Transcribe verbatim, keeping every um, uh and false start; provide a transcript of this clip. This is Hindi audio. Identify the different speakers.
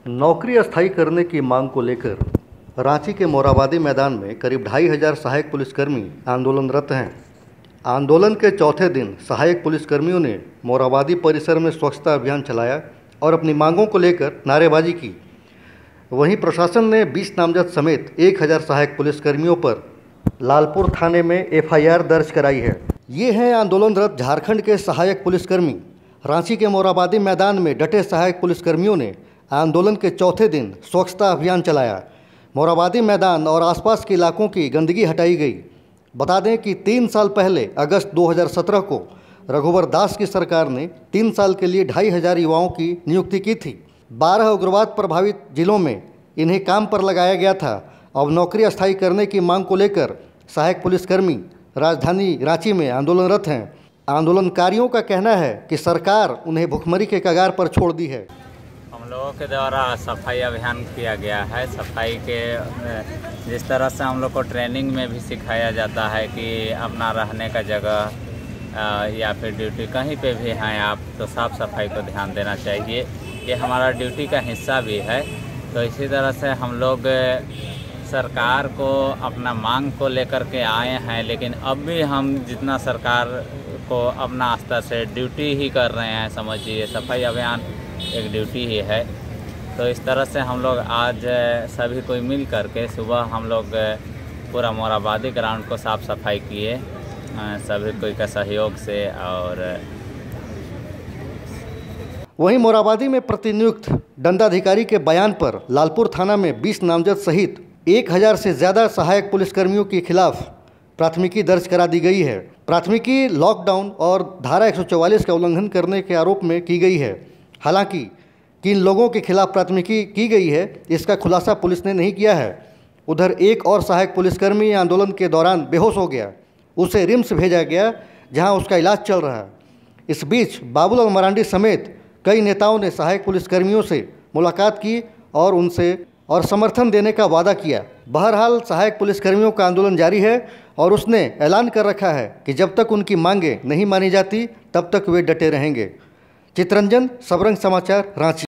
Speaker 1: नौकरी अस्थायी करने की मांग को लेकर रांची के मोरहाबादी मैदान में करीब ढाई हजार सहायक पुलिसकर्मी आंदोलनरत हैं। आंदोलन के चौथे दिन सहायक पुलिसकर्मियों ने मोरहाबादी परिसर में स्वच्छता अभियान चलाया और अपनी मांगों को लेकर नारेबाजी की। वहीं प्रशासन ने बीस नामजद समेत एक हजार सहायक पुलिसकर्मियों पर लालपुर थाने में एफ आई आर दर्ज कराई है। ये हैं आंदोलनरत झारखंड के सहायक पुलिसकर्मी। रांची के मोरहाबादी मैदान में डटे सहायक पुलिसकर्मियों ने आंदोलन के चौथे दिन स्वच्छता अभियान चलाया। मोरहाबादी मैदान और आसपास के इलाकों की गंदगी हटाई गई। बता दें कि तीन साल पहले अगस्त दो हज़ार सत्रह को रघुवर दास की सरकार ने तीन साल के लिए ढाई हजार युवाओं की नियुक्ति की थी। बारह उग्रवाद प्रभावित जिलों में इन्हें काम पर लगाया गया था। अब नौकरी अस्थायी करने की मांग को लेकर सहायक पुलिसकर्मी राजधानी रांची में आंदोलनरत हैं। आंदोलनकारियों का कहना है कि सरकार उन्हें भुखमरी के कगार पर छोड़ दी है।
Speaker 2: हम लोगों के द्वारा सफाई अभियान किया गया है। सफाई के जिस तरह से हम लोग को ट्रेनिंग में भी सिखाया जाता है कि अपना रहने का जगह या फिर ड्यूटी कहीं पे भी हैं आप तो साफ़ सफाई को ध्यान देना चाहिए। ये हमारा ड्यूटी का हिस्सा भी है। तो इसी तरह से हम लोग सरकार को अपना मांग को लेकर के आए हैं, लेकिन अब भी हम जितना सरकार को अपना स्तर से ड्यूटी ही कर रहे हैं। समझिए सफाई अभियान एक ड्यूटी ही है। तो इस तरह से हम लोग आज सभी कोई मिल करके सुबह हम लोग पूरा मोरहाबादी ग्राउंड को साफ़ सफाई किए सभी कोई का सहयोग से। और
Speaker 1: वहीं मोरहाबादी में प्रतिनियुक्त दंडाधिकारी के बयान पर लालपुर थाना में बीस नामजद सहित एक हजार से ज़्यादा सहायक पुलिसकर्मियों के खिलाफ प्राथमिकी दर्ज करा दी गई है। प्राथमिकी लॉकडाउन और धारा एक सौ चौवालीस का उल्लंघन करने के आरोप में की गई है। हालांकि किन लोगों के खिलाफ प्राथमिकी की गई है इसका खुलासा पुलिस ने नहीं किया है। उधर एक और सहायक पुलिसकर्मी आंदोलन के दौरान बेहोश हो गया। उसे रिम्स भेजा गया जहां उसका इलाज चल रहा है। इस बीच बाबूलाल मरांडी समेत कई नेताओं ने सहायक पुलिसकर्मियों से मुलाकात की और उनसे और समर्थन देने का वादा किया। बहरहाल सहायक पुलिसकर्मियों का आंदोलन जारी है और उसने ऐलान कर रखा है कि जब तक उनकी मांगें नहीं मानी जाती तब तक वे डटे रहेंगे। चितरंजन, सबरंग समाचार, रांची।